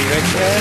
Dobrý večer.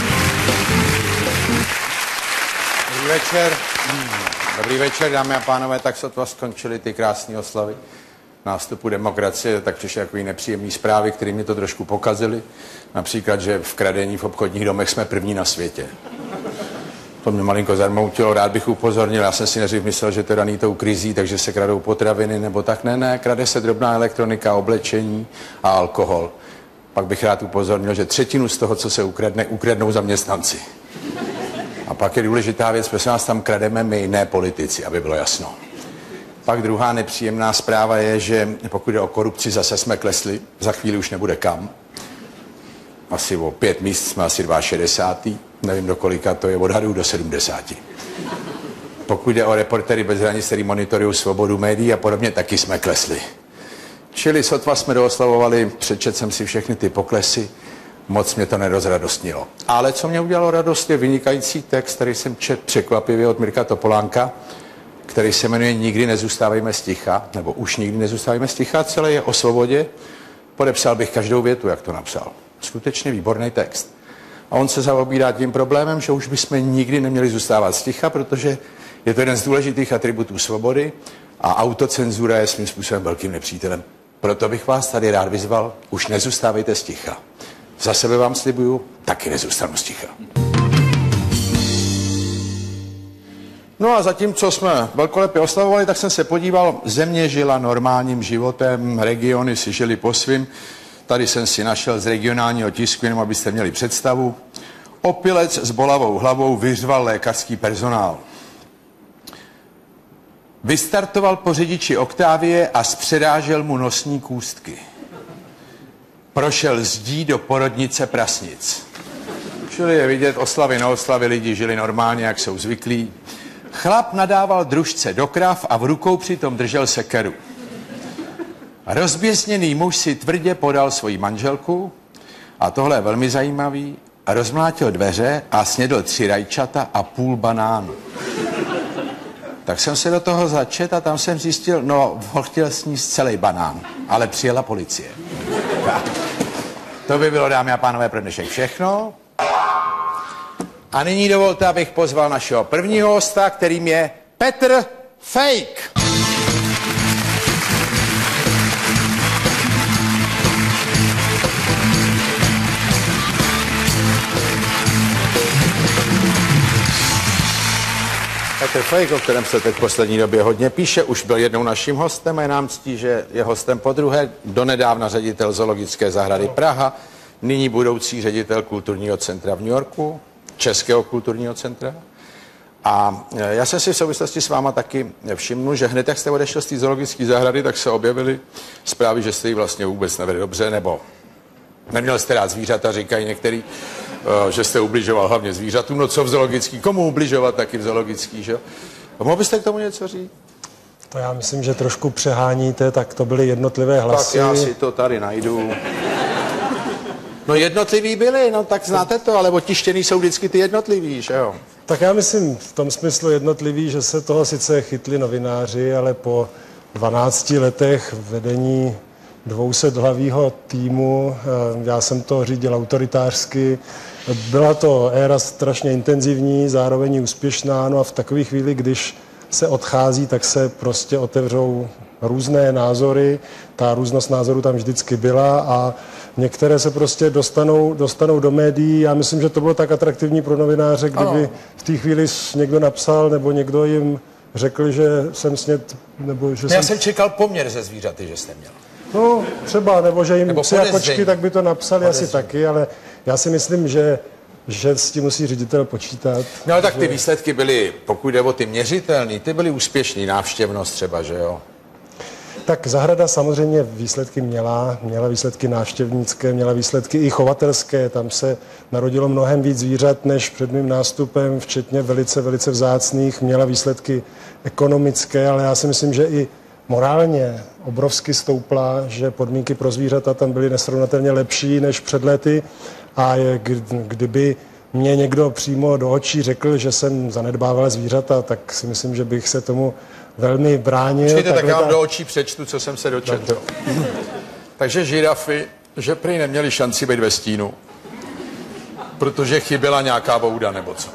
Dobrý večer. Dobrý večer, dámy a pánové, tak sotva skončily ty krásné oslavy nástupu demokracie, tak přišly takový nepříjemný zprávy, které mě to trošku pokazily. Například, že v kradení v obchodních domech jsme první na světě. To mě malinko zarmoutilo, rád bych upozornil, já jsem si nejdřív myslel, že to je daný tou krizí, takže se kradou potraviny nebo tak. Ne, krade se drobná elektronika, oblečení a alkohol. Pak bych rád upozornil, že třetinu z toho, co se ukradne, ukradnou zaměstnanci. A pak je důležitá věc, prosím vás, tam krademe my, ne politici, aby bylo jasno. Pak druhá nepříjemná zpráva je, že pokud jde o korupci, zase jsme klesli, za chvíli už nebude kam. Asi o 5 míst jsme asi 62. Nevím, do kolika to je, odhadů do 70. Pokud jde o Reportéry bez hranic, který monitorují svobodu médií a podobně, taky jsme klesli. Čili sotva jsme dooslavovali, přečetl jsem si všechny ty poklesy, moc mě to nerozradostnilo. Ale co mě udělalo radost, je vynikající text, který jsem četl překvapivě od Mirka Topolánka, který se jmenuje Nikdy nezůstávejme sticha, nebo Už nikdy nezůstávejme sticha, celé je o svobodě. Podepsal bych každou větu, jak to napsal. Skutečně výborný text. A on se zaobírá tím problémem, že už bychom nikdy neměli zůstávat sticha, protože je to jeden z důležitých atributů svobody a autocenzura je svým způsobem velkým nepřítelem. Proto bych vás tady rád vyzval, už nezůstávejte sticha. Za sebe vám slibuju, taky nezůstanu sticha. No a zatímco jsme velkolepě oslavovali, tak jsem se podíval, země žila normálním životem, regiony si žili po svým. Tady jsem si našel z regionálního tisku, jenom abyste měli představu. Opilec s bolavou hlavou vyřval lékařský personál. Vystartoval po řidiči Octavie a zpředážel mu nosní kůstky. Prošel zdí do porodnice prasnic. Čili je vidět, oslavy na oslavy, lidi žili normálně, jak jsou zvyklí. Chlap nadával družce do krav a v rukou přitom držel sekeru. Rozběsněný muž si tvrdě podal svoji manželku, a tohle je velmi zajímavý, rozmlátil dveře a snědl 3 rajčata a půl banánu. Tak jsem se do toho začet a tam jsem zjistil, no, on chtěl sníst celý banán, ale přijela policie. To by bylo, dámy a pánové, pro dnešek všechno. A nyní dovolte, abych pozval našeho prvního hosta, kterým je Petr Fake. Petr Fake, o kterém se teď v poslední době hodně píše, už byl jednou naším hostem a je nám ctí, že je hostem podruhé, donedávna ředitel Zoologické zahrady Praha, nyní budoucí ředitel kulturního centra v New Yorku, Českého kulturního centra. A já jsem si v souvislosti s váma taky všimnul, že hned jak jste odešel z té zoologické zahrady, tak se objevily zprávy, že jste ji vlastně vůbec nevedli dobře, nebo neměl jste rád zvířata, říkají některý, že jste ubližoval hlavně zvířatům. No co v zoologický? Komu ubližovat, taky v zoologický, že? Mohl byste k tomu něco říct? To já myslím, že trošku přeháníte, tak to byly jednotlivé hlasy. Tak já si to tady najdu. No jednotlivý byli, no tak znáte to, ale otištěný jsou vždycky ty jednotlivý, že jo? Tak já myslím v tom smyslu jednotlivý, že se toho sice chytli novináři, ale po 12 letech vedení 200hlavého týmu, já jsem to řídil autoritářsky, byla to éra strašně intenzivní, zároveň úspěšná, no a v takové chvíli, když se odchází, tak se prostě otevřou různé názory, ta různost názorů tam vždycky byla a některé se prostě dostanou do médií. Já myslím, že to bylo tak atraktivní pro novináře, kdyby v té chvíli někdo napsal nebo někdo jim řekl, že jsem sněd, nebo že já jsem čekal poměr ze zvířaty, že jste měl. No třeba, nebo že jim psi a kočky, tak by to napsali asi taky, ale já si myslím, že s tím musí ředitel počítat. No ale tak ty výsledky byly, pokud jde o ty měřitelný, ty byly úspěšný, návštěvnost třeba, že jo? Tak zahrada samozřejmě výsledky měla výsledky návštěvnické, měla výsledky i chovatelské, tam se narodilo mnohem víc zvířat než před mým nástupem, včetně velice, velice vzácných, měla výsledky ekonomické, ale já si myslím, že i morálně obrovsky stoupla, že podmínky pro zvířata tam byly nesrovnatelně lepší než před lety a kdyby mě někdo přímo do očí řekl, že jsem zanedbával zvířata, tak si myslím, že bych se tomu velmi bránil. Počkejte, tak já vám do očí přečtu, co jsem se dočetl. Takže žirafy, že prý neměli šanci být ve stínu. Protože chyběla nějaká bouda, nebo co?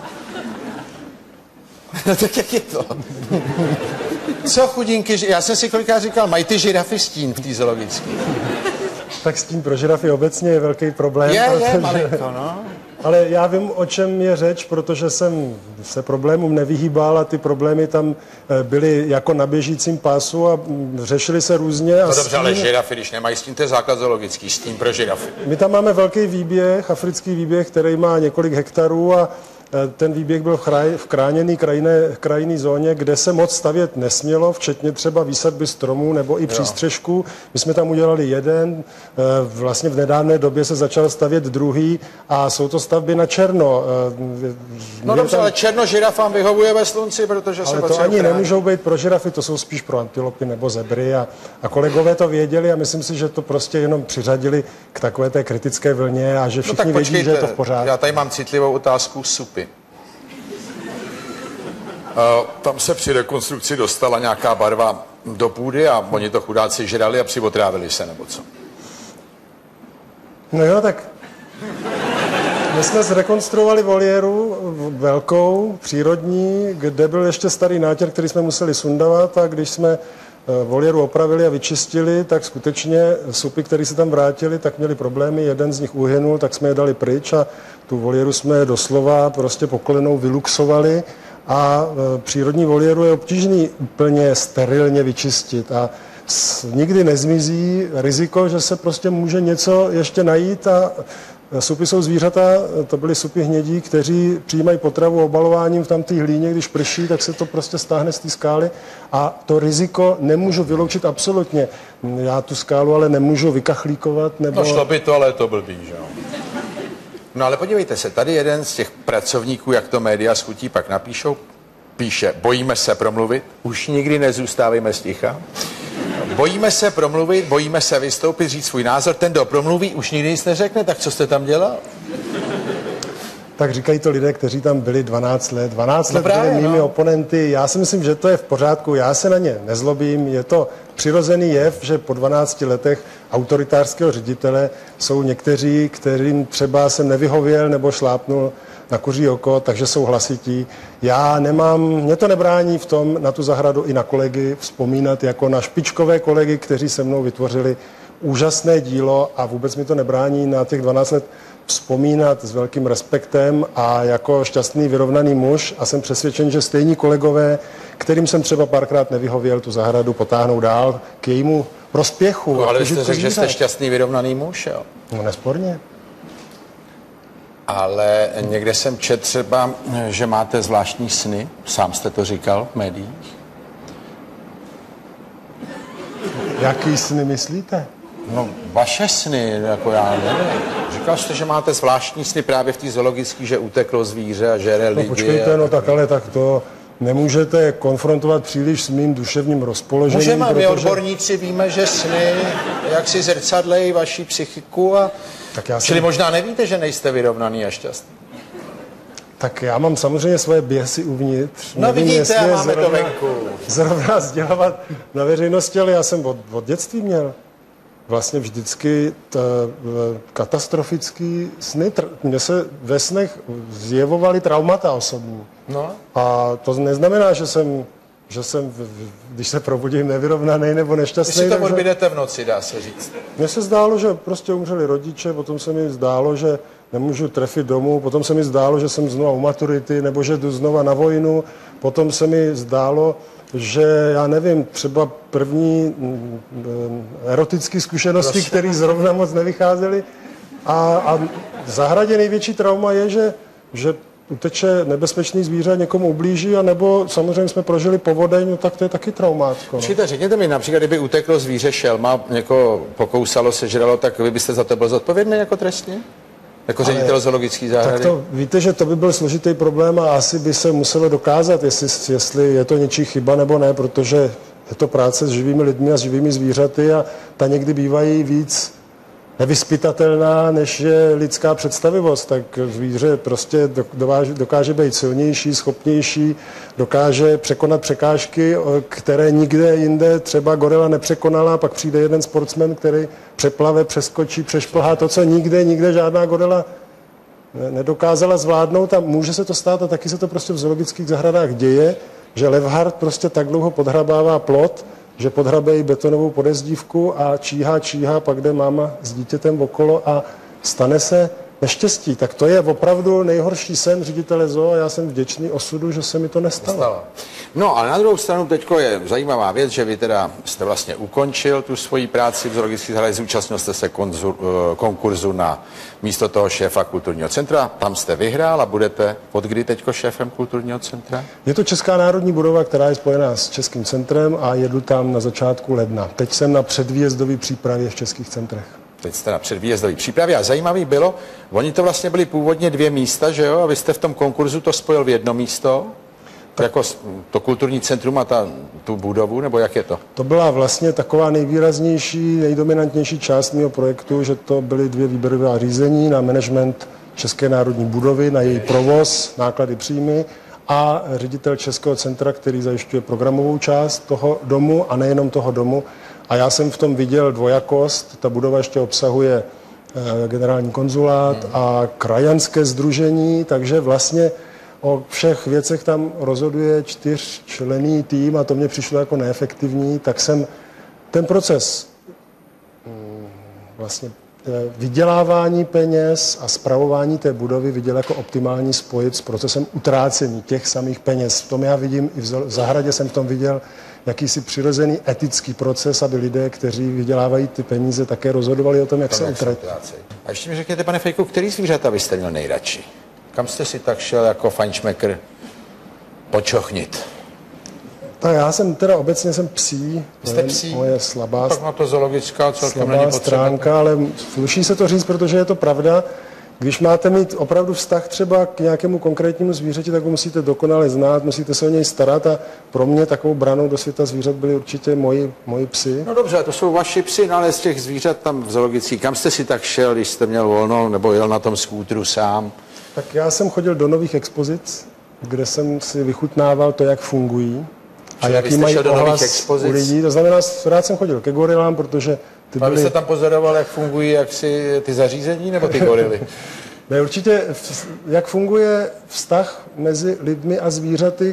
No tak jak je to? Co chudinky, já jsem si kolikrát říkal, mají ty žirafy stín v té zoologické. Tak stín pro žirafy obecně je velký problém. Je malinko, no. Ale já vím, o čem je řeč, protože jsem se problémům nevyhýbal a ty problémy tam byly jako na běžícím pásu a řešily se různě. No dobře, ale žirafy, když nemají stín, to je základ zoologický, stín pro žirafy. My tam máme velký výběh, africký výběh, který má několik hektarů a ten výběh byl v chráněné krajinné zóně, kde se moc stavět nesmělo, včetně třeba výsadby stromů nebo i přístřežků. My jsme tam udělali jeden, vlastně v nedávné době se začal stavět druhý a jsou to stavby na černo. No dobře, ale černo žirafám vyhovuje ve slunci, protože se ale to ani nemůžou být pro žirafy, to jsou spíš pro antilopy nebo zebry a kolegové to věděli a myslím si, že to prostě jenom přiřadili k takové té kritické vlně a že všichni vědí, že je to v pořádku. Já tady mám citlivou otázku supy. Tam se při rekonstrukci dostala nějaká barva do půdy a oni to chudáci žrali a přivotrávili se, nebo co? No jo, tak my jsme zrekonstruovali voliéru velkou, přírodní, kde byl ještě starý nátěr, který jsme museli sundavat a když jsme voliéru opravili a vyčistili, tak skutečně supy, které se tam vrátili, tak měli problémy, jeden z nich uhynul, tak jsme je dali pryč a tu voliéru jsme doslova prostě pokolenou vyluxovali. A přírodní voliéru je obtížný úplně sterilně vyčistit a nikdy nezmizí riziko, že se prostě může něco ještě najít a supy jsou zvířata, to byly supy hnědí, kteří přijímají potravu obalováním v tamtý hlíně, když prší, tak se to prostě stáhne z té skály a to riziko nemůžu vyloučit absolutně. Já tu skálu ale nemůžu vykachlíkovat nebo... No šlo by to, ale to blbý, že jo? No ale podívejte se, tady jeden z těch pracovníků, jak to média schutí, pak napíšou, píše, bojíme se promluvit, už nikdy nezůstávejme sticha, bojíme se promluvit, bojíme se vystoupit, říct svůj názor, ten, kdo promluví, už nikdy nic neřekne, tak co jste tam dělal? Tak říkají to lidé, kteří tam byli 12 let. 12 let byli mými oponenty. Já si myslím, že to je v pořádku. Já se na ně nezlobím. Je to přirozený jev, že po 12 letech autoritářského ředitele jsou někteří, kterým třeba jsem nevyhověl nebo šlápnul na kuří oko, takže jsou hlasití. Mě to nebrání v tom na tu zahradu i na kolegy vzpomínat jako na špičkové kolegy, kteří se mnou vytvořili úžasné dílo a vůbec mi to nebrání na těch 12 let vzpomínat s velkým respektem a jako šťastný, vyrovnaný muž a jsem přesvědčen, že stejní kolegové, kterým jsem třeba párkrát nevyhověl, tu zahradu potáhnou dál k jejímu prospěchu. No, ale jste řekl, že jste šťastný, vyrovnaný muž, jo? No nesporně. Ale někde jsem četl třeba, že máte zvláštní sny, sám jste to říkal v médiích. Jaký sny myslíte? No, vaše sny, jako já nevím. Říkal jste, že máte zvláštní sny právě v té zoologické, že uteklo zvíře a žere lidi. No počkejte, no tak ale tak to nemůžete konfrontovat příliš s mým duševním rozpoložením. Můžeme, protože... my odborníci víme, že sny jak si zrcadlejí vaši psychiku a... Čili možná nevíte, že nejste vyrovnaný a šťastný. Tak já mám samozřejmě svoje běsy uvnitř. No nevím, vidíte, a máme to venku. Zrovna sdělovat na veřejnosti, ale já jsem od dětství měl vlastně vždycky katastrofický sny. Mně se ve snech zjevovaly traumata osobní. No. A to neznamená, že jsem, když se probudím, nevyrovnaný nebo nešťastný. Když si to odbydete v noci, dá se říct. Mně se zdálo, že prostě umřeli rodiče, potom se mi zdálo, že nemůžu trefit domů, potom se mi zdálo, že jsem znova u maturity, nebo že jdu znova na vojnu, potom se mi zdálo, že já nevím, třeba první erotické zkušenosti, které zrovna moc nevycházely. A v zahradě největší trauma je, že uteče nebezpečný zvíře, někomu ublíží, anebo samozřejmě jsme prožili povodeň, no tak to je taky traumátko. No. Řekněte mi, například, kdyby uteklo zvíře šelma, někoho pokousalo, sežralo, tak vy byste za to byl zodpovědný jako trestně? Jako ředitel zoologické zahrady? Tak to, víte, že to by byl složitý problém a asi by se muselo dokázat, jestli je to něčí chyba nebo ne, protože je to práce s živými lidmi a s živými zvířaty a ta někdy bývají víc nevyzpytatelná, než je lidská představivost. Tak zvíře prostě dokáže být silnější, schopnější, dokáže překonat překážky, které nikde jinde třeba gorila nepřekonala, pak přijde jeden sportsman, který přeplave, přeskočí, přešplhá to, co nikde žádná gorila nedokázala zvládnout a může se to stát a taky se to prostě v zoologických zahradách děje, že levhart prostě tak dlouho podhrabává plot, že podhrabe i betonovou podezdívku a číhá, pak jde máma s dítětem okolo a stane se neštěstí. Tak to je opravdu nejhorší sen ředitele zoo a já jsem vděčný osudu, že se mi to nestalo. No, ale na druhou stranu teďko je zajímavá věc, že vy teda jste vlastně ukončil tu svoji práci v zoologické zahradě, zúčastnil jste se konkurzu na místo toho šéfa kulturního centra, tam jste vyhrál a budete od kdy teďko šéfem kulturního centra? Je to Česká národní budova, která je spojená s Českým centrem a jedu tam na začátku ledna. Teď jsem na předvýjezdové přípravě v českých centrech. Teď jste na předvýjezdové přípravě a zajímavý bylo, oni to vlastně byly původně 2 místa, že jo, a vy jste v tom konkurzu to spojil v jedno místo, jako to kulturní centrum a tu budovu, nebo jak je to? To byla vlastně taková nejvýraznější, nejdominantnější část mého projektu, že to byly 2 výběrová řízení na management České národní budovy, na její provoz, náklady, příjmy a ředitel Českého centra, který zajišťuje programovou část toho domu a nejenom toho domu. A já jsem v tom viděl dvojakost. Ta budova ještě obsahuje generální konzulát a krajanské sdružení, takže vlastně o všech věcech tam rozhoduje 4členný tým a to mně přišlo jako neefektivní, tak jsem ten proces vlastně vydělávání peněz a spravování té budovy viděl jako optimální spojit s procesem utrácení těch samých peněz. V tom já vidím, i v zahradě jsem v tom viděl jakýsi přirozený etický proces, aby lidé, kteří vydělávají ty peníze, také rozhodovali o tom, jak se utratí. A ještě mi řekněte, pane Fejku, který zvířata byste měl nejradši? Kam jste si tak šel jako fajnšmekr počochnit? Tak já jsem teda obecně psí. Jste psí? Moje slabá, tak na to zoologická celkem není slabá stránka, ale sluší se to říct, protože je to pravda. Když máte mít opravdu vztah třeba k nějakému konkrétnímu zvířeti, tak ho musíte dokonale znát, musíte se o něj starat a pro mě takovou branou do světa zvířat byly určitě moji psi. No dobře, to jsou vaši psi, no ale z těch zvířat tam v zoologický, kam jste si tak šel, když jste měl volno, nebo jel na tom skútru sám? Tak já jsem chodil do nových expozic, kde jsem si vychutnával to, jak fungují a jaký mají ohlas u lidí. To znamená, rád jsem chodil ke gorilám, protože ty byly... A vy jste tam pozoroval, jak fungují ty zařízení, nebo ty gorily? Ne, určitě, jak funguje vztah mezi lidmi a zvířaty,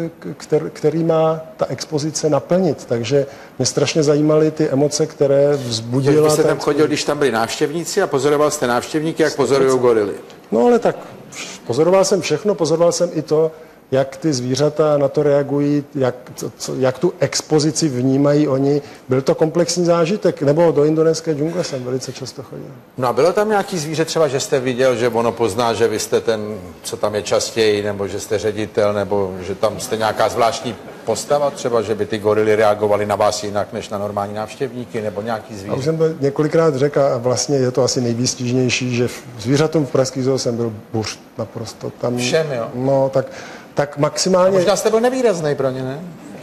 který má ta expozice naplnit. Takže mě strašně zajímaly ty emoce, které vzbudila... Vy jste tam chodil, když tam byli návštěvníci a pozoroval jste návštěvníky, jak pozorují gorily. No ale tak pozoroval jsem všechno, pozoroval jsem i to, jak ty zvířata na to reagují, jak tu expozici vnímají oni. Byl to komplexní zážitek, nebo do indonéské džungle jsem velice často chodil. No a bylo tam nějaký zvíře třeba, že jste viděl, že ono pozná, že vy jste ten, co tam je častěji, nebo že jste ředitel, nebo že tam jste nějaká zvláštní postava třeba, že by ty gorily reagovaly na vás jinak než na normální návštěvníky, nebo nějaký zvíře? A už jsem to několikrát řekl a vlastně je to asi nejvýstižnější, že zvířatům v pražských zoo jsem byl buřt naprosto. Tam, všem, jo? No, tak maximálně... A možná jste byl nevýrazný pro ně, ne?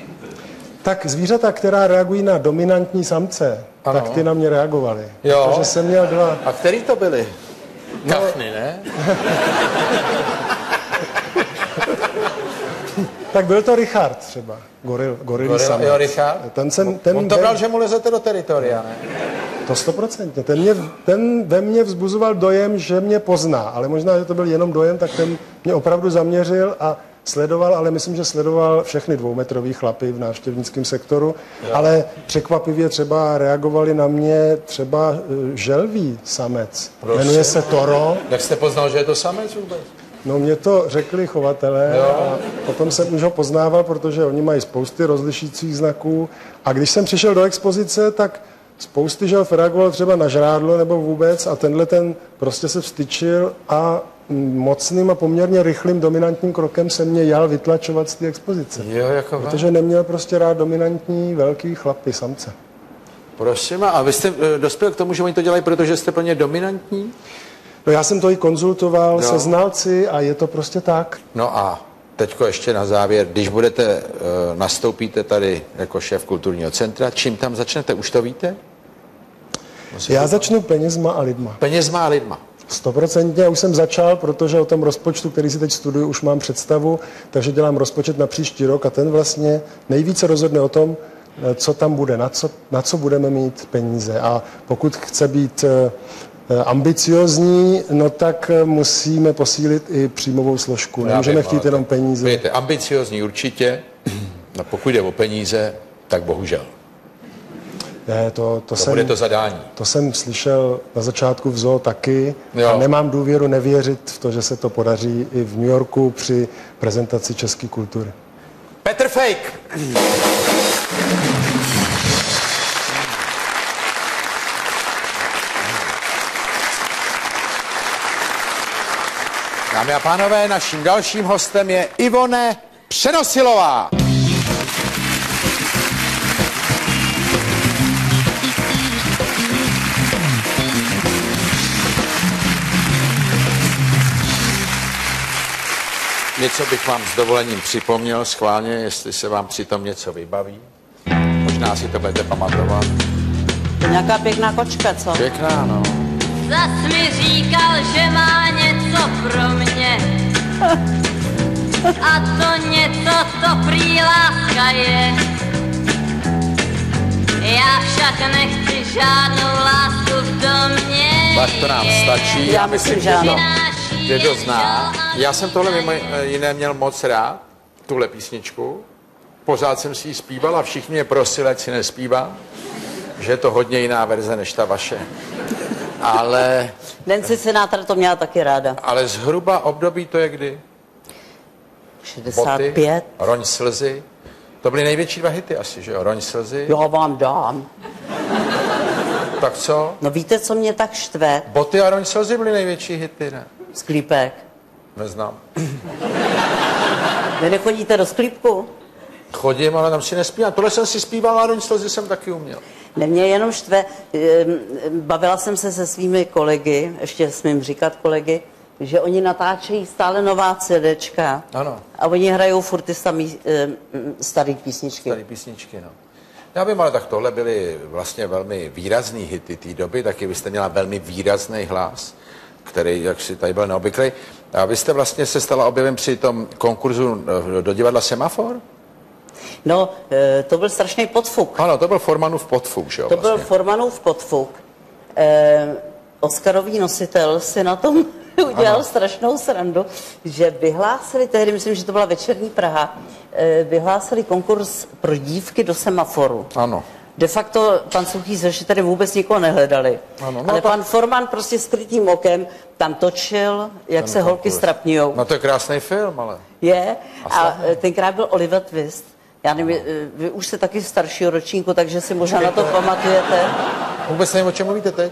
Tak zvířata, která reagují na dominantní samce, ano, tak ty na mě reagovaly. Jo. Protože jsem měl 2... A který to byly? Kachny, ne? Tak byl to Richard třeba, gorilý samec. Jo, Richard? On to bral, že mu lezete do teritoria, ne? To 100%. Ten ve mně vzbuzoval dojem, že mě pozná, ale možná, že to byl jenom dojem, tak ten mě opravdu zaměřil a sledoval, ale myslím, že sledoval všechny 2metrový chlapy v návštěvnickém sektoru, jo. Ale překvapivě třeba reagovali na mě třeba želví samec. Prosím. Jmenuje se Toro. Jak jste poznal, že je to samec vůbec? No mě to řekli chovatelé a potom jsem už ho poznával, protože oni mají spousty rozlišujících znaků a když jsem přišel do expozice, tak spousty želv reagoval třeba na žrádlo nebo vůbec a tenhle ten prostě se vstyčil a mocným a poměrně rychlým dominantním krokem se mě jal vytlačovat z té expozice. Jo, jako protože neměl prostě rád dominantní velký chlapy, samce. Prosím, a vy jste dospěl k tomu, že oni to dělají, protože jste plně dominantní? No já jsem to i konzultoval se znalci a je to prostě tak. No a teďko ještě na závěr, když nastoupíte tady jako šéf kulturního centra, čím tam začnete, už to víte? Já začnu penězma a lidma. Penězma a lidma. 100%. Já už jsem začal, protože o tom rozpočtu, který si teď studuju, už mám představu, takže dělám rozpočet na příští rok a ten vlastně nejvíce rozhodne o tom, co tam bude, na co budeme mít peníze. A pokud chce být ambiciozní, no tak musíme posílit i příjmovou složku. Nemůžeme chtít jenom peníze. Víte, ambiciozní určitě, no pokud jde o peníze, tak bohužel. Ne, to bude to zadání. To jsem slyšel na začátku v zoo taky Jo. a nemám důvěru nevěřit v to, že se to podaří i v New Yorku při prezentaci české kultury. Petr Fake! Dámy a pánové, naším dalším hostem je Ivone Přenosilová. Něco bych vám s dovolením připomněl schválně, jestli se vám přitom něco vybaví. Možná si to budete pamatovat. To je nějaká pěkná kočka, co? Pěkná, no. Zas mi říkal, že má něco pro mě. A to něco, to prý láska je. Já však nechci žádnou lásku v domě. Tak to nám stačí. Já myslím, že ano. Že to zná. Já jsem tohle mimo jiné měl moc rád, tuhle písničku. Pořád jsem si ji zpíval a všichni mě prosili, ať si nespívám, že je to hodně jiná verze než ta vaše. Ale Nancy Sinatra to měla taky ráda. zhruba období to je kdy? 65. Boty, Roň slzy. To byly největší dva hity asi, že jo? Roň slzy. Já vám dám. Tak co? No víte, co mě tak štve? Boty a Roň slzy byly největší hity, ne? Sklípek. Neznám. Vy nechodíte do sklípku? Chodím, ale tam si nespívám. Tohle jsem si zpíval a Roň slzy jsem taky uměl. Ne, mě jenom štve. Bavila jsem se se svými kolegy, ještě smím říkat kolegy, že oni natáčejí stále nová CDčka. Ano. A oni hrajou furt ty samý starý písničky. Starý písničky, no. Já vím, ale tak tohle byly vlastně velmi výrazný hity té doby, taky vy jste měla velmi výrazný hlas, který, jak si tady byl neobvyklý. A vy jste vlastně se stala objevem při tom konkurzu do divadla Semafor? No, to byl strašný podfuk. Ano, to byl Formanův podfuk, že jo? To byl vlastně. Formanův podfuk. Oscarový nositel si na tom udělal strašnou srandu, že vyhlásili, tehdy myslím, že to byla Večerní Praha, vyhlásili konkurs pro dívky do Semaforu. Ano. De facto pan Suchý že tady vůbec nikoho nehledali. Ano, no ale tak- pan Forman prostě skrytým okem tam točil, jak se holky strapňujou. No to je krásný film, ale... Je. A tenkrát byl Oliver Twist. Já nevím, vy už jste taky staršího ročníku, takže si možná na to pamatujete. Vůbec nevím, o čem mluvíte teď.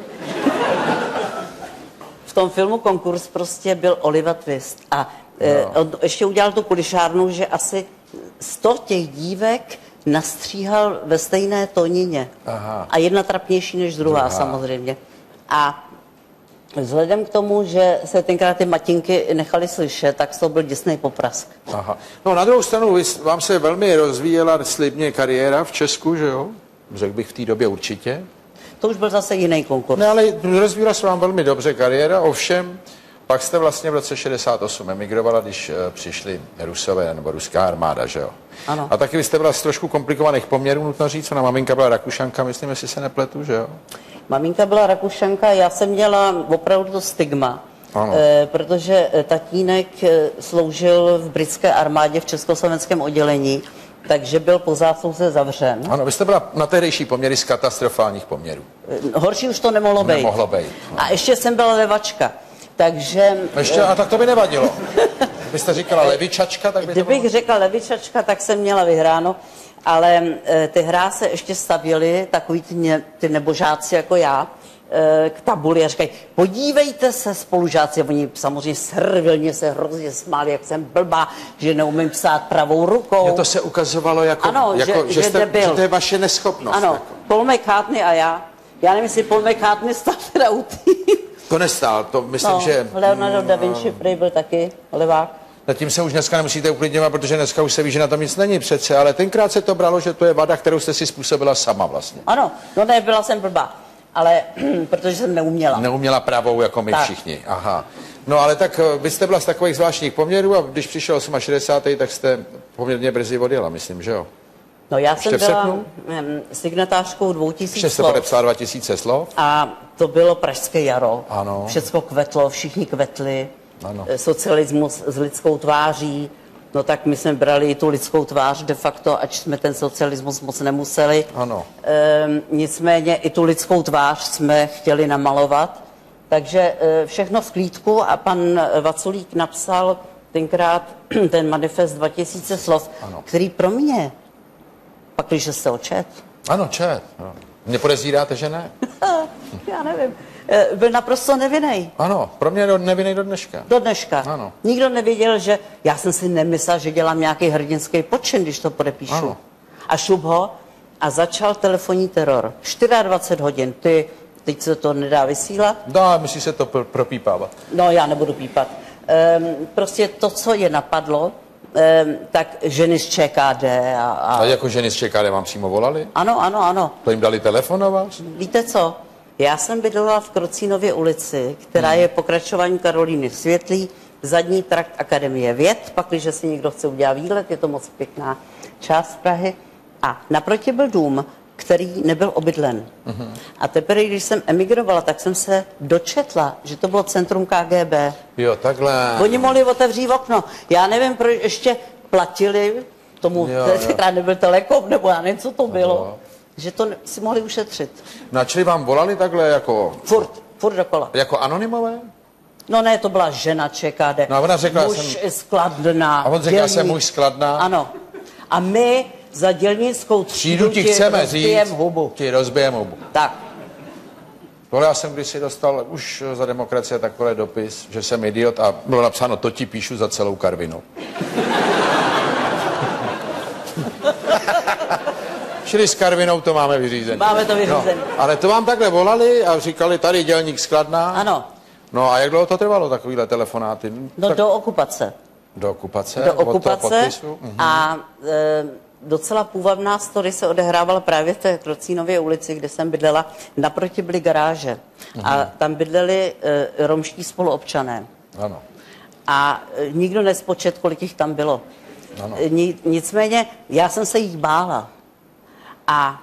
V tom filmu Konkurs prostě byl Oliver Twist. A on ještě udělal tu kulišárnu, že asi 100 těch dívek nastříhal ve stejné tónině. Aha. A jedna trapnější než druhá samozřejmě. A vzhledem k tomu, že se tenkrát ty matinky nechaly slyšet, tak to byl děsný poprask. Aha. No na druhou stranu, vám se velmi rozvíjela slibně kariéra v Česku, že jo? Řekl bych v té době určitě. To už byl zase jiný konkurs. Ne, ale rozvíjela se vám velmi dobře kariéra, ovšem pak jste vlastně v roce 68 emigrovala, když přišli Rusové nebo ruská armáda, že jo? Ano. A taky vy jste byla z trošku komplikovaných poměrů, nutno říct, ona maminka byla Rakušanka, myslím, jestli se nepletu, že jo? Maminka byla Rakušanka, já jsem měla opravdu to stigma, Ano. protože tatínek sloužil v britské armádě v československém oddělení, takže byl po zásluze zavřen. Ano, vy jste byla na tehdejší poměry z katastrofálních poměrů. Horší už to nemohlo být. Nemohlo být. No. A ještě jsem byla levačka, takže... Ještě, a tak to by nevadilo. Vy jste říkala levičačka, tak by to Kdybych bylo... řekla levičačka, tak jsem měla vyhráno, ale ty hrá se ještě stavěly, takový ty nebožáci jako já, k tabuli a říkají, podívejte se spolužáci, oni samozřejmě servilně se hrozně smáli, jak jsem blbá, že neumím psát pravou rukou. Jo, to se ukazovalo jako, Ano, že debil. že to je vaše neschopnost. Ano, Jako. Paul McCartney a já nevím, jestli Paul McCartney stál teda u To nestál, to myslím, že... Leonardo da Vinci prý byl taky levák. Nad tím se už dneska nemusíte uklidňovat, protože dneska už se ví, že na tom nic není přece, ale tenkrát se to bralo, že to je vada, kterou jste si způsobila sama vlastně. Ano, no ne, byla jsem blbá, ale protože jsem neuměla. Neuměla pravou, jako my Tak. všichni. Aha. No ale tak vy jste byla z takových zvláštních poměrů a když přišel 68, tak jste poměrně brzy odjela, myslím, že jo? No já jsem Ještě v byla srpnu? signatářkou 2000 Ještě se slov. podepsala 2000 slov. A to bylo pražské jaro. Ano. Všecko kvetlo, všichni kvetli. Ano. Socialismus s lidskou tváří. No tak my jsme brali i tu lidskou tvář de facto, ať jsme ten socialismus moc nemuseli. Ano. Nicméně i tu lidskou tvář jsme chtěli namalovat. Takže všechno v klídku a pan Vaculík napsal tenkrát ten manifest 2000 slov, Ano. který pro mě, pak když jste očet, Ano, čet. No. Mě podezíráte, že ne? já nevím, byl naprosto nevinnej. Ano, pro mě nevinnej do dneška. Do dneška. Ano. Nikdo nevěděl, že já jsem si nemyslel, že dělám nějaký hrdinský počin, když to podepíšu. Ano. A šup ho a začal telefonní teror. 24 hodin. Teď se to nedá vysílat. Dá, myslí se to propípávat. No, já nebudu pípat. Prostě to, co je napadlo, tak ženy z ČKD A jako ženy z ČKD vám přímo volali? Ano. To jim dali telefon na vás? Víte co? Já jsem bydlela v Krocínově ulici, která je pokračováním Karolíny Světlý, zadní trakt Akademie věd, pak, když si někdo chce udělat výlet, je to moc pěkná část Prahy. A naproti byl dům, který nebyl obydlen. A teprve, když jsem emigrovala, tak jsem se dočetla, že to bylo centrum KGB. Jo, takhle. Oni mohli otevřít okno. Já nevím, proč ještě platili tomu, tenkrát nebyl Telekom, nebo já nevím, co to bylo, že to si mohli ušetřit. No a čili vám volali takhle jako... Furt dokola. Jako anonymové? No ne, to byla žena ČKD. No a ona řekla, muž Skladná. A on řekl, já jsem muž Skladná. Ano. A my za dělnickou Třídu ti chceme rozbijem říct, hubu. ti rozbijem hubu. Tak. Tohle já jsem kdysi dostal už za demokracie takový dopis, že jsem idiot a bylo napsáno, to ti píšu za celou Karvinou. Čili s Karvinou to máme vyřízené. Máme to vyřízené. No, ale to vám takhle volali a říkali, tady dělník Skladná. Ano. No a jak dlouho to trvalo, takovýhle telefonáty? No tak... do okupace. Do okupace? Do Od toho okupace podpisu? a docela půvabná story se odehrávala právě v té Krocínově ulici, kde jsem bydlela. Naproti byly garáže a tam bydleli romští spoluobčané. Ano. A nikdo nespočet, kolik jich tam bylo. Ano. Nicméně já jsem se jich bála. A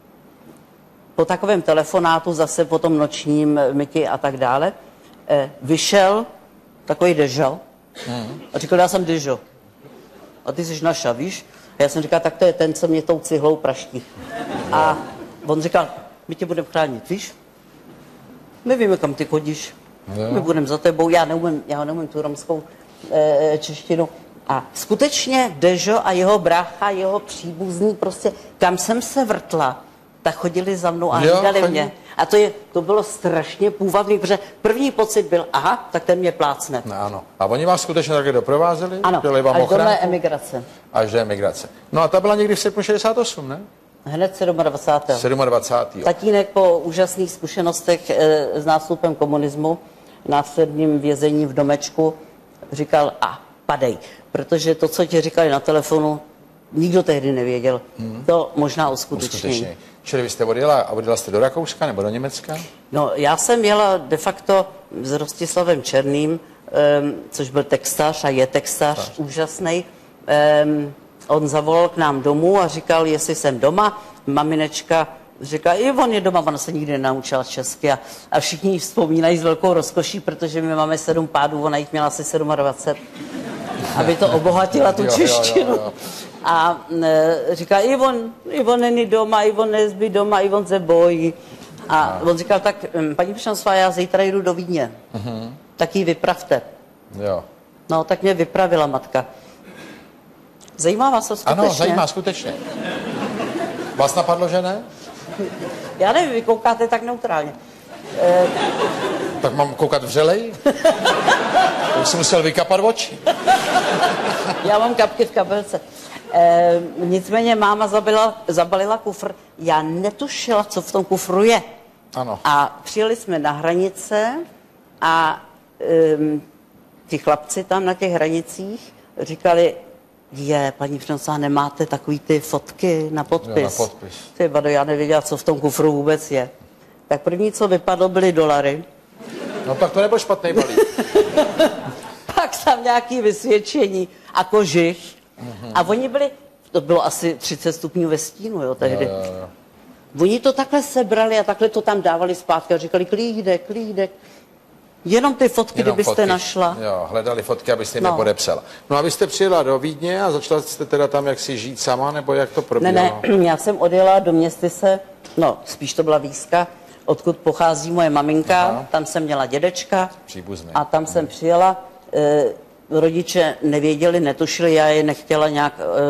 po takovém telefonátu, zase po tom nočním myky a tak dále, vyšel takový Dežo a říkal, já jsem Dežo. A ty jsi naša, víš? A já jsem říkal, tak to je ten, co mě tou cihlou praští. A on říkal, my tě budeme chránit, víš? My víme, kam ty chodíš. My budeme za tebou, já neumím tu romskou češtinu. A skutečně Dežo a jeho brácha, jeho příbuzný, prostě kam jsem se vrtla, tak chodili za mnou a hlídali mě. A to bylo strašně půvabný, protože první pocit byl, aha, tak ten mě plácne. No, ano. A oni vás skutečně takhle doprovázeli? Ano, Dali vám až do ochránku? mé emigrace. Až do emigrace. No a ta byla někdy v srpnu 68, ne? Hned 27. 27. Tatínek po úžasných zkušenostech s nástupem komunismu, následným vězením v domečku, říkal, padej, protože to, co ti říkali na telefonu, nikdo tehdy nevěděl. To možná uskutečnění. Čili vy jste odjela jste do Rakouska nebo do Německa? No, já jsem jela de facto s Rostislavem Černým, což byl textař a je textař úžasný. On zavolal k nám domů a říkal, jestli jsem doma. Maminečka říká, i on je doma, ona se nikdy nenaučila česky a všichni ji vzpomínají s velkou rozkoší, protože my máme 7 pádů, ona jich měla asi 27, aby to obohatila tu češtinu. Jo. A říká, Ivon není doma, Ivon nezbý doma, Ivon se bojí. A on říkal, tak paní Pšansová, já zítra jdu do Vídně, tak ji vypravte. Jo. No, tak mě vypravila matka. Zajímá vás to skutečně? Ano, zajímá skutečně. Vás napadlo, že ne? Já nevím, vy koukáte tak neutrálně. Tak mám koukat vřelej? To jsem musel vykapat oči. Já mám kapky v kabelce. Nicméně máma zabalila kufr. Já netušila, co v tom kufru je. Ano. A přijeli jsme na hranice a ti chlapci tam na těch hranicích říkali, paní Pšansová, nemáte takový ty fotky na podpis? Jo, na podpis. Ty vado, já nevěděla, co v tom kufru vůbec je. Tak první, co vypadlo, byly dolary. No tak to nebyl špatný balík. Pak tam nějaké vysvědčení a kožich. A oni byli to bylo asi 30 stupňů ve stínu, jo, tehdy. Oni to takhle sebrali a takhle to tam dávali zpátky a říkali klídek. Jenom ty fotky, kdybyste našla. Jo, hledali fotky, abyste mi podepsala. No a vy jste přijela do Vídně a začala jste teda tam jaksi žít sama, nebo jak to probíhalo? Ne, já jsem odjela do Městyse, no spíš to byla Výska, odkud pochází moje maminka, tam jsem měla dědečka. Příbuzný. A tam jsem přijela, rodiče nevěděli, netušili, já je nechtěla nějak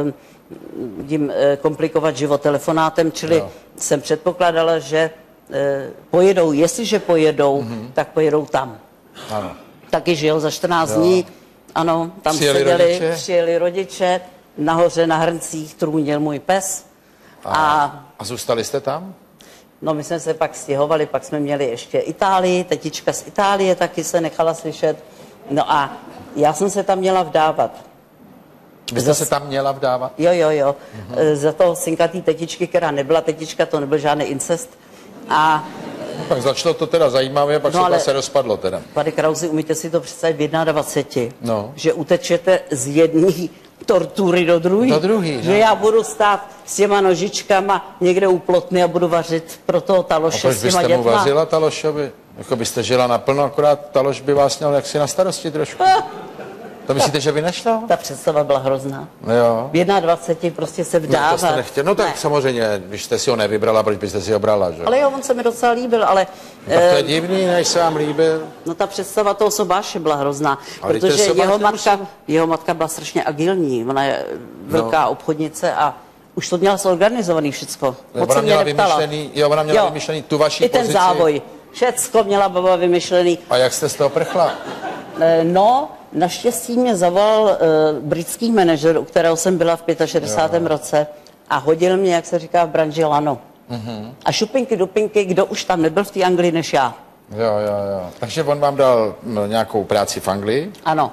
jim komplikovat život telefonátem, čili jsem předpokládala, že pojedou, jestliže pojedou, tak pojedou tam. Ano. Taky žil za 14 dní, ano, tam přijeli rodiče, nahoře na hrncích trůnil můj pes. A zůstali jste tam? No, my jsme se pak stěhovali, pak jsme měli ještě Itálii, tetička z Itálie taky se nechala slyšet. No a já jsem se tam měla vdávat. Vy jste se tam měla vdávat? Jo. Za toho synkatý tetičky, která nebyla tetička, to nebyl žádný incest. A pak začalo to teda zajímavé, pak se rozpadlo teda. Pane Krausi, umíte si to představit v 21, že utečete z jedné tortury do druhé. Že já budu stát s těma nožičkama někde u plotny a budu vařit pro toho Taloše s těma dětma. A proč byste mu vařila Talošovi? Jako byste žila naplno, akorát Taloš by vás měl jaksi na starosti trošku. To myslíte, že vy nešlo? Ta představa byla hrozná. Jo. V 21 prostě se vdávat. No, to jste nechtěl. No tak ne. Samozřejmě, když jste si ho nevybrala, proč byste si ho brala, že? Ale jo, on se mi docela líbil, ale... No, tak to je divný, než se vám líbil. No ta představa toho sobáše byla hrozná, ale protože jeho matka byla strašně agilní, ona je velká obchodnice a už to měla zorganizovaný všecko. Ona měla vymyšlený tu vaší pozici. I ten závoj. Všecko měla baba vymyšlený. A jak jste z toho prchla? No, naštěstí mě zavolal britský manažer, u kterého jsem byla v 65. roce a hodil mě, jak se říká v branži, lano. A šupinky, dupinky, kdo už tam nebyl v té Anglii než já. Jo. Takže on vám dal nějakou práci v Anglii? Ano.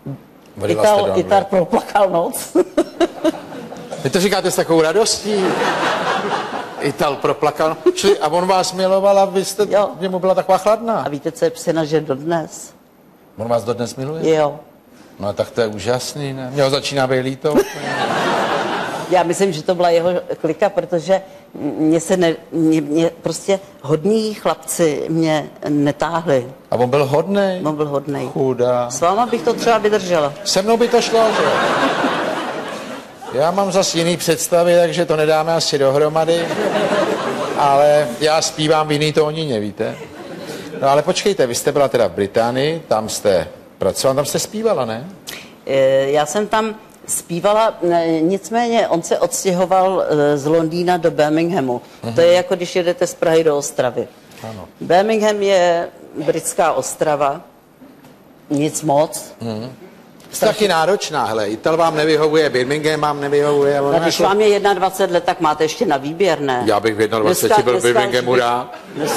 Ital proplakal noc. Vy to říkáte s takovou radostí? Ital proplakal. A on vás miloval a vy jste němu byla taková chladná. A víte, co je psina, že dodnes? On vás dodnes miluje? Jo. No tak to je úžasný, ne? Mě ho začíná být líto. Já myslím, že to byla jeho klika, protože mě prostě hodní chlapci mě netáhli. A on byl hodnej? On byl hodnej. Chudá. S váma bych to třeba vydržela. Se mnou by to šlo, že? Já mám zase jiný představy, takže to nedáme asi dohromady. Ale já zpívám v jiný tónině, víte? No ale počkejte, vy jste byla teda v Británii, tam jste pracovala, tam jste zpívala, ne? Já jsem tam zpívala, nicméně on se odstěhoval z Londýna do Birminghamu. To je jako když jedete z Prahy do Ostravy. Ano. Birmingham je britská ostrava, nic moc. Taky náročná, hele, Ital vám nevyhovuje, Birmingham vám nevyhovuje. A když vám je 21 let, tak máte ještě na výběr, ne? Já bych v 21 byl v Birminghamu rád.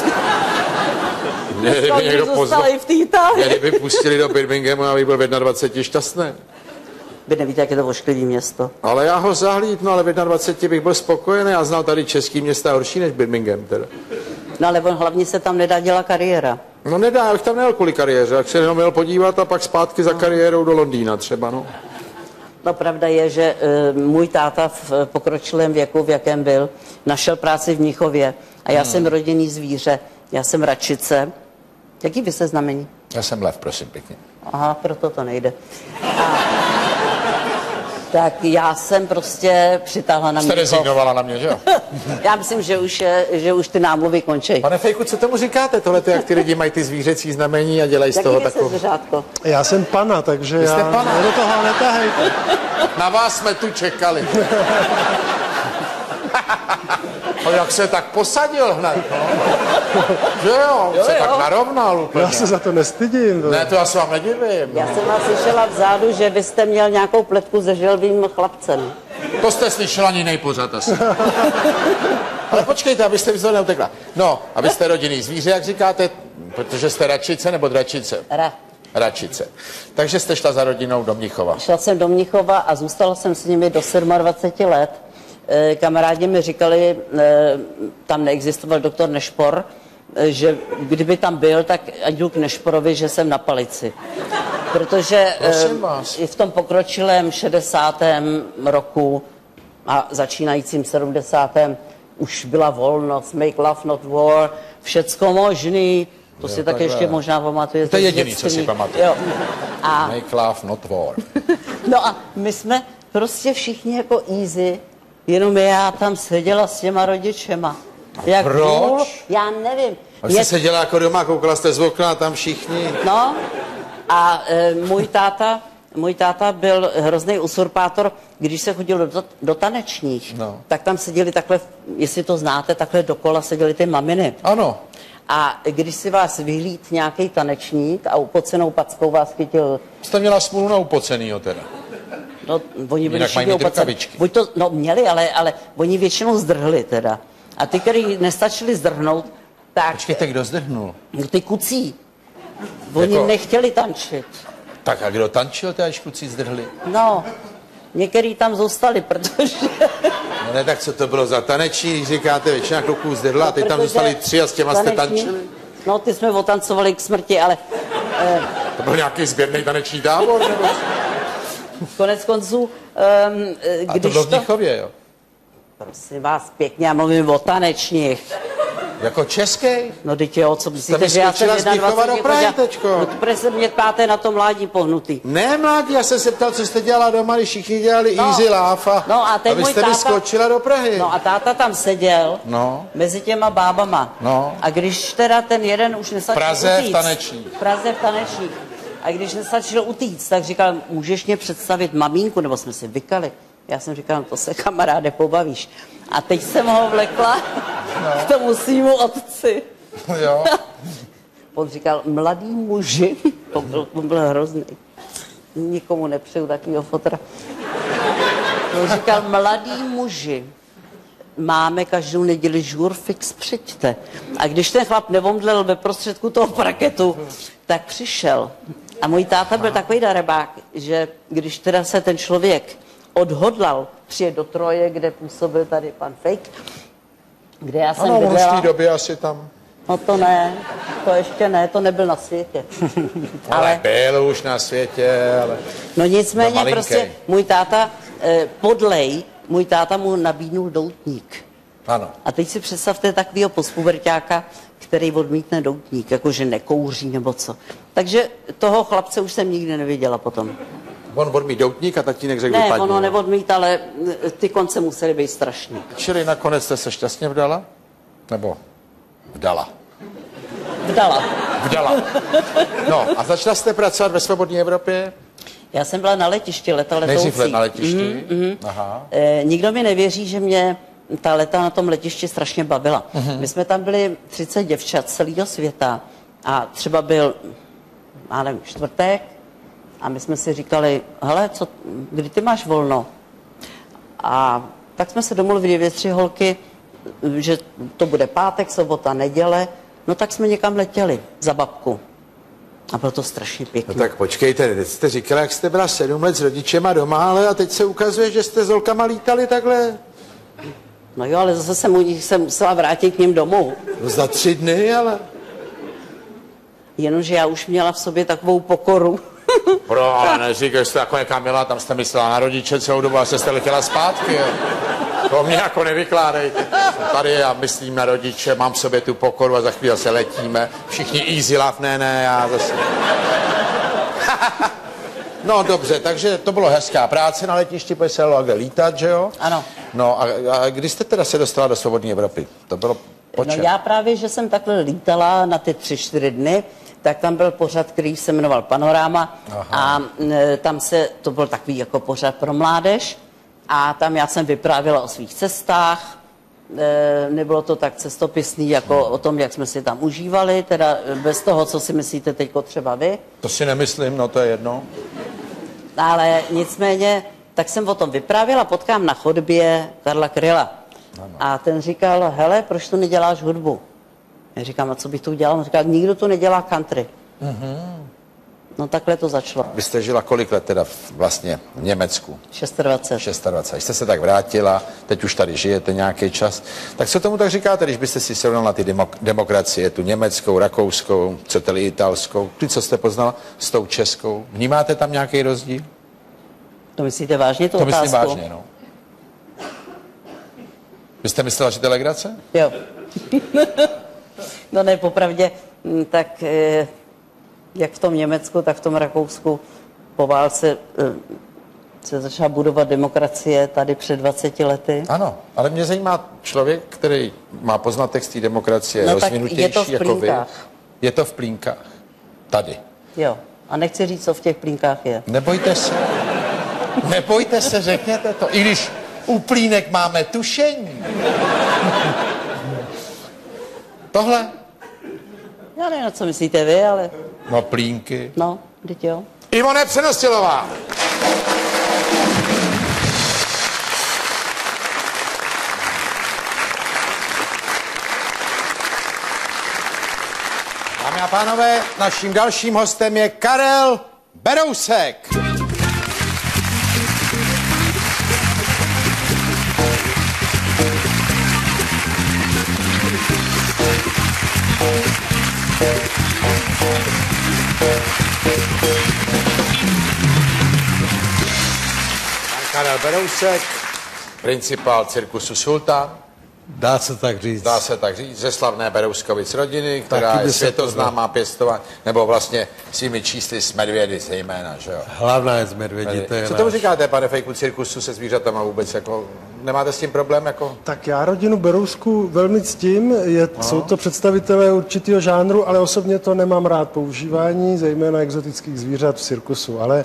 Mě by pustili do Birminghamu a bych byl v 21 šťastný. Vy nevíte, jak je to ošklivý město. Ale já ho zahlídnu, ale v 21 bych byl spokojený. Já znal tady český města horší než Birmingham teda. No ale on hlavně se tam nedá dělat kariéra. No nedá, já bych tam nejel kvůli kariéře. Jak se jenom měl podívat a pak zpátky za kariérou do Londýna třeba, no. No pravda je, že můj táta v pokročilém věku, v jakém byl, našel práci v Mnichově. A já jsem rodinný zvíře. Já jsem račice. Jaký vy jste znamení? Já jsem lev, prosím pěkně. Aha, proto to nejde. Tak já jsem prostě přitáhla na mě. Jste rezignovala na mě, že jo? Já myslím, že už ty námluvy končí. Pane Fejku, co tomu říkáte? Tohle jak ty lidi mají ty zvířecí znamení a dělají z toho takovou... Já jsem pana, takže já do toho netahejte. Na vás jsme tu čekali. A jak se tak posadil hned, no? Že jo, se tak narovnal úplně. Já se za to nestydím. Ne, to já se vám nedivím. Já jsem vás slyšela vzadu, že vy jste měl nějakou pletku se želvým chlapcem. To jste slyšela jiný pořad asi. Ale počkejte, abyste mi to neutekla. No, abyste rodinný zvíře, jak říkáte, protože jste račice nebo dračice? Račice. Takže jste šla za rodinou do Mnichova. Šla jsem do Mnichova a zůstala jsem s nimi do 27 let. Kamarádi mi říkali, tam neexistoval doktor Nešpor, že kdyby tam byl, tak ať jdu k Nešporovi, že jsem na palici. Protože i v tom pokročilém 60. roku a začínajícím 70. už byla volnost, make love not war, všecko možný, to si tak ještě možná pamatujete. To je jediný, co si pamatuju. A make love not war. no a my jsme prostě všichni jako easy, jenom já tam seděla s těma rodičema. Jak proč? Důl, já nevím. A jste seděla jako doma, koukala jste z okna, tam všichni. No a můj táta byl hrozný usurpátor, když se chodil do tanečních, tak tam seděli takhle, jestli to znáte, takhle dokola seděli ty maminy. Ano. A když si vás vyhlíd nějaký tanečník a upocenou packou vás chytil... Jste měla smůlu na upocenýho teda. No, oni byli všichni upocení. Buď to, no měli, ale oni většinou zdrhli teda. A ty, který nestačili zdrhnout, tak... Počkejte, kdo zdrhnul? No ty kucí. Oni jako... nechtěli tančit. Tak a kdo tančil, ty až kucí zdrhli? No, některý tam zůstali, protože... No ne, tak co to bylo za taneční, když říkáte, většina kluků zdrhla, a teď tam zůstali 3 a s těma jste tančili? No, ty jsme otancovali k smrti, ale... To byl nějaký sběrný taneční tábor, nebo? Konec konců, když a to bylo v Mnichově, jo? Prosím vás pěkně, já mluvím o tanečních. Jako český? No teď jo, co myslíte, že já jsem 21 do Prahy, tečko. No to protože se mě ptáte na to mládí pohnutý. Ne mládí, já jsem se ptal, co jste dělala doma, když všichni dělali easy laugh a teď abyste mi skočila do Prahy. No a táta tam seděl mezi těma bábama. No. A když teda ten jeden už nestačil Praze v tanečních. Praze v tanečních. A když nestačil utíct, tak říkal, můžeš mě představit mamínku, nebo jsme si vykali. Já jsem říkal, no to se kamaráde pobavíš. A teď jsem ho vlekla k tomu svýmu otci. Jo. On říkal, mladý muži, to byl hrozný. Nikomu nepřeju takovýho fotra. On říkal, mladý muži, máme každou neděli žur fix, přijďte. A když ten chlap nevomdlel ve prostředku toho parketu, tak přišel. A můj táta byl takový darebák, že když teda se ten člověk odhodlal přijet do Troje, kde působil tady pan Fake, kde já jsem bydlela. Ano, v té době asi tam. No to ne, to ještě ne, to nebyl na světě. ale byl už na světě, ale... No nicméně prostě můj táta, můj táta mu nabídnul doutník. Ano. A teď si představte takovýho pospuberťáka, který odmítne doutník, jakože nekouří nebo co. Takže toho chlapce už jsem nikdy neviděla potom. On odmít doutník a tatínek řekl vypadni. Ne, ono neodmít, ale ty konce musely být strašný. Čili nakonec jste se šťastně vdala? Nebo vdala? Vdala. Vdala. No a začala jste pracovat ve svobodné Evropě? Já jsem byla na letišti, leta letoucí. Nejdřív na letišti? Aha. Nikdo mi nevěří, že mě ta leta na tom letišti strašně bavila. My jsme tam byli 30 děvčat z celého světa a třeba byl, já nevím, čtvrtek a my jsme si říkali, hele, kdy ty máš volno? A tak jsme se domluvili 2-3 holky, že to bude pátek, sobota, neděle, no tak jsme někam letěli za babku. A bylo to strašně pěkné. No tak počkejte, teď jste říkala, jak jste byla 7 let s rodičema doma, ale a teď se ukazuje, že jste s holkama lítali takhle. No jo, ale zase jsem musela vrátit k ním domů. No za 3 dny, ale... Jenomže já už měla v sobě takovou pokoru. Ale neříkej, jste jako jaká milá, tam jste myslela na rodiče celou dobu a jste letěla zpátky. Jo. To mě jako nevykládejte. Tady já myslím na rodiče, mám v sobě tu pokoru a za chvíli se letíme. Všichni easy laugh, ne, já zase... No dobře, takže to bylo hezká práce na letišti, protože se dalo kde lítat, že jo? Ano. No a kdy jste teda se dostala do svobodné Evropy? To bylo počet? No já právě, že jsem takhle lítala na ty 3-4 dny, tak tam byl pořad, který se jmenoval Panorama. Aha. A tam to byl takový jako pořad pro mládež a tam já jsem vyprávěla o svých cestách. Nebylo to tak cestopisný, jako o tom, jak jsme si tam užívali, teda bez toho, co si myslíte teďko třeba vy. To si nemyslím, no to je jedno. Ale nicméně, tak jsem o tom vyprávěla, potkám na chodbě Karla Kryla. A ten říkal, hele, proč tu neděláš hudbu? Já říkám, a co bych tu udělal? On říkal, nikdo tu nedělá country. No takhle to začalo. Vy jste žila kolik let teda vlastně v Německu? 26. Když jste se tak vrátila, teď už tady žijete nějaký čas. Tak co tomu tak říkáte, když byste si srovnala ty demokracie, tu německou, rakouskou, chcete-li italskou, ty, co jste poznala, s tou českou? Vnímáte tam nějaký rozdíl? To myslíte vážně tu to otázku? myslím vážně, no. Vy jste myslela, že to je legrace? Jo. No ne, popravdě, tak jak v tom Německu, tak v tom Rakousku po válce se začala budovat demokracie tady před 20 lety. Ano, ale mě zajímá člověk, který má poznatek z té demokracie, No tak rozvinutější je to v jako vy. Plínkách. Je to v Plínkách. Tady. Jo. A nechci říct, co v těch Plínkách je. Nebojte se. Nebojte se, řekněte to. I když u Plínek máme tušení. Tohle? Já nevím, co myslíte vy, ale No Plínky. no, vždyť jo. Ivone Přenosilová. Dámy a pánové, naším dalším hostem je Karel Berousek. Karel Berousek, principál cirkusu Sultán. Dá se tak říct. Dá se tak říct, ze slavné Berouskovic rodiny, která je světoznámá pěstová, nebo vlastně svými čísly s medvědy zejména, že jo? Hlavná je z medvědí, to je Co tomu říkáte, pane Fejku, cirkusu se zvířatama vůbec, jako, nemáte s tím problém, jako? Tak já rodinu Berousku velmi ctím, jsou to představitelé určitého žánru, ale osobně to nemám rád používání, zejména exotických zvířat v cirkusu, ale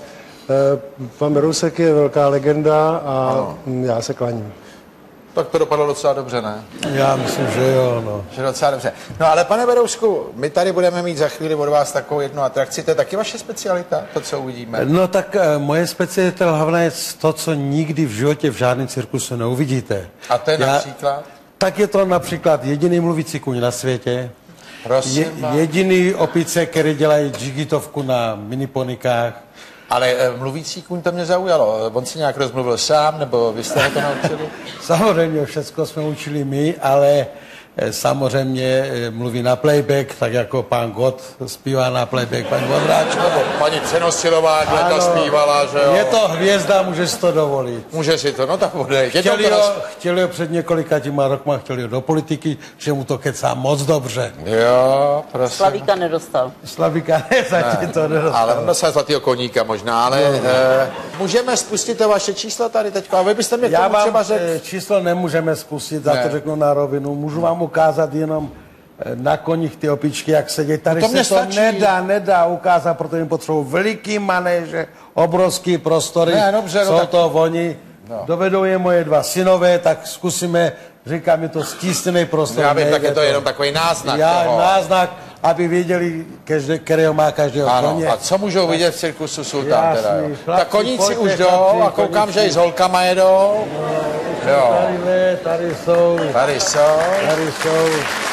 pan Berousek je velká legenda a já se klaním. Tak to dopadlo docela dobře, ne? Já myslím, že jo, no. Že docela dobře. No ale pane Berousku, my tady budeme mít za chvíli od vás takovou jednu atrakci, to je taky vaše specialita, to, co uvidíme. No tak moje specialita hlavná je to, co nikdy v životě v žádném cirkusu neuvidíte. A to je například? Tak je to například jediný mluvící kuň na světě. Prosím vás. Jediný opice, které dělají džigitovku na miniponikách. Ale mluvící kůň to mě zaujalo. On si nějak rozmluvil sám, nebo vy jste ho to naučili? Samozřejmě všechno jsme učili my, ale samozřejmě mluví na playback, tak jako pan Gott zpívá na playback, pan Vondráček. Paní Přenosilová, to zpívala, že jo? Je to hvězda, může si to dovolit. Může si to, no tak bude. Chtěli ho před několika rokma, chtěli ho do politiky, že mu to kecá moc dobře. Jo, prosím. Slavíka nedostal. Slavíka ne, to nedostal. Ale on dostal zlatýho koníka možná, ale můžeme spustit to vaše číslo tady teďko. A vy byste mě k tomu třeba řekl... číslo nemůžeme spustit, za to řeknu na rovinu. Můžu vám ukázat jenom na koních ty opičky, jak sedějí. Tady to se to nedá ukázat, protože jim potřebují veliký manéže, obrovský prostory. Ne, dobře, jsou to oni. Dovedou je moje dva synové, tak zkusíme, říká mi to stísněný prostor. Já vím, tak je to jenom takový náznak toho. Náznak, aby věděli, kterého má každého koně. A co můžou vidět v cirkusu Sultán teda, jo? Chlapci, Tak koníci pojďte, už jdou chlapci, a koukám, koníci. že i s holkama jedou. Jo. Tady jsou. Tady jsou. Tady jsou.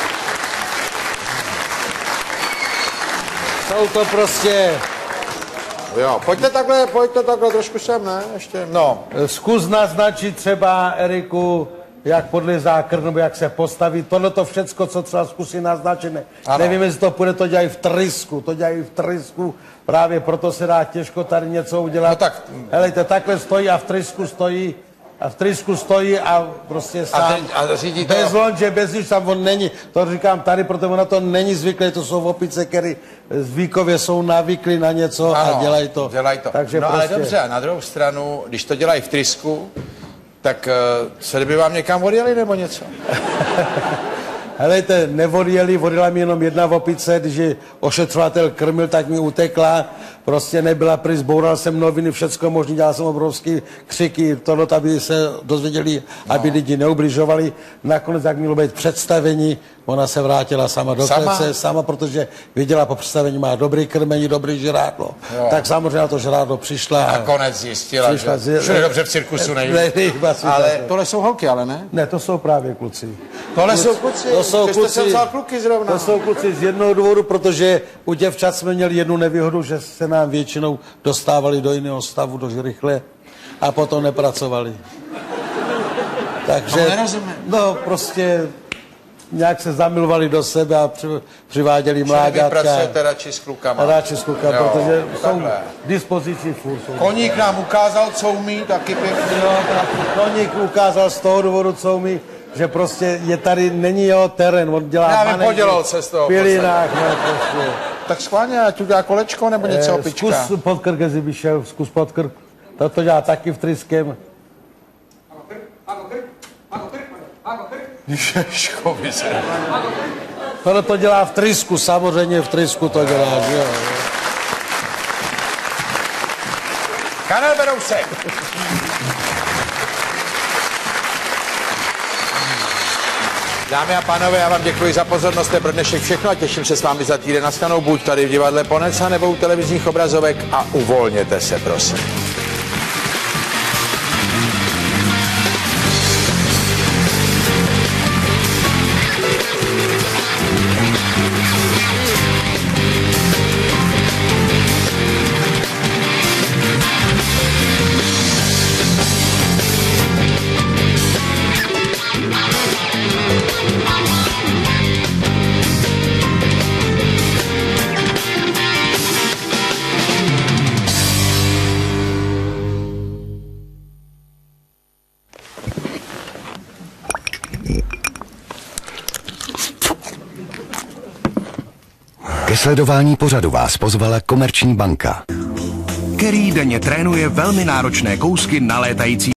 Jsou to prostě... Jo, pojďte takhle trošku sem, ne? Ještě, no. Zkus naznačit třeba Eriku, jak podlezá krk, nebo jak se postaví. Tohle to všecko, co třeba zkusí naznačit. Nevím, jestli to půjde, to dělají v trysku. Právě proto se dá těžko tady něco udělat. No tak... Helejte, takhle stojí a v trysku stojí a prostě sám. A řídí to... Bez lonže, bez nic, tam on není. To říkám tady, protože ona to není zvyklé, to jsou opice, které zvykově jsou navyklí na něco a dělají to. Takže no prostě... ale dobře, a na druhou stranu, když to dělají v trysku, tak co kdyby vám někam odjeli nebo něco? Helejte, odjela mi jenom jedna opice, když ji ošetřovatel krmil, tak mi utekla, prostě nebyla pryč, zboural jsem noviny, všecko možný, dělal jsem obrovský křiky, tohle, aby se dozvěděli, aby lidi neubližovali. Nakonec, jak mělo být představení, ona se vrátila sama do klece, sama, protože viděla po představení, má dobrý krmení, dobrý žrádlo. Jo. Tak samozřejmě na to žrádlo přišla. A nakonec zjistila, že všude dobře v cirkusu nejde. Ale tohle jsou holky, ale ne? Ne, to jsou právě kluci. Tohle jsou kluci? To jsou kluci, vzal kluky zrovna. To jsou kluci z jednoho důvodu, protože u děvčat jsme měli jednu nevýhodu, že se nám většinou dostávali do jiného stavu dost rychle a potom nepracovali. Takže, no prostě nějak se zamilovali do sebe a přiváděli mláďátka. Vy pracujete radši s klukama. Radši s klukama, protože jsou k dispozici furt. Koník nám ukázal, co umí, taky pěkně. Jo, tak Koník ukázal z toho důvodu, co umí. že prostě je tady, není jeho terén, on dělá Já vím, podělal se z toho. v Pilinách, no, prostě. Tak schválně, ať udělá kolečko nebo něco opička. Zkus pod krk, jestli by šel, zkus pod krk. To dělá taky v tryskem. Ježkovi se. Ono to dělá v trysku, samozřejmě v trysku to dělá, že jo. Karel Berousek. Dámy a pánové, já vám děkuji za pozornost, to je pro dnešek všechno a těším se s vámi za týden na shledanou, buď tady v divadle Ponec, nebo u televizních obrazovek a uvolněte se, prosím. Ke sledování pořadu vás pozvala Komerční banka, který denně trénuje velmi náročné kousky na létající